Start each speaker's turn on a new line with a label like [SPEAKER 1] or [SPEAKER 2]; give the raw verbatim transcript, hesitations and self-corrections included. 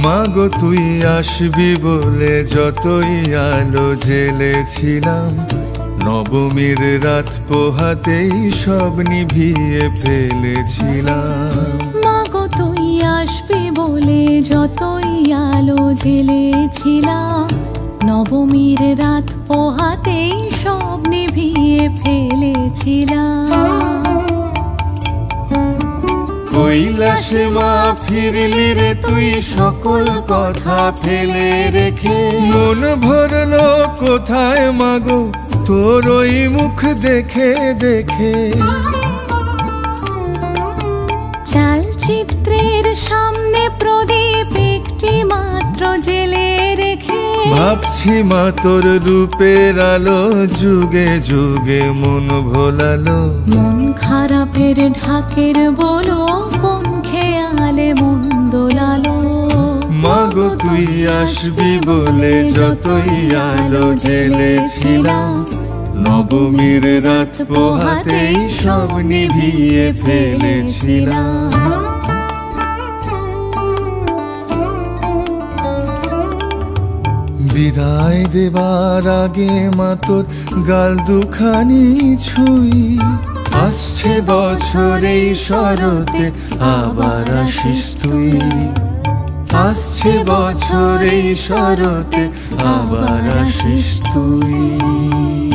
[SPEAKER 1] মাগো তুই আসবি বলে যতই আলো জ্বেলেছিলাম, নবমীর রাত পোহাতেই সব নিভিয়ে ফেলেছিলাম।
[SPEAKER 2] মাগো তুই আসবি বলে যতই আলো জ্বেলেছিলাম, নবমীর রাত পোহাতেই সব নিভিয়ে ফেলেছিলাম।
[SPEAKER 1] কৈলাসে মা ফিরলি রে তুই সকল কথা ফেলে রেখে, মন ভরলো কোথায় মাগো তোর ওই মুখ দেখে দেখে।
[SPEAKER 2] চালচিত্রের সামনে প্রদীপ একটি মাত্র জ্বেলে রেখে,
[SPEAKER 1] ভাবছি মা তোর রূপের আলো যুগে যুগে মন ভোলালো।
[SPEAKER 2] মন খারাপের ঢাকের বলো কোন খেয়ালে মন দোলালো।
[SPEAKER 1] মাগো তুই আসবি বলে যতই আলো জ্বেলেছিলাম, নবমীর রাত পোহাতেই সব নিভিয়ে ফেলেছিলাম। বিদায় দেবার আগে মা তোর গাল দুখানি ছুঁই, আসছে বছর এই শরতে আবার আসিস তুই। আসছে বছর এই শরতে আবার আসিস তুই।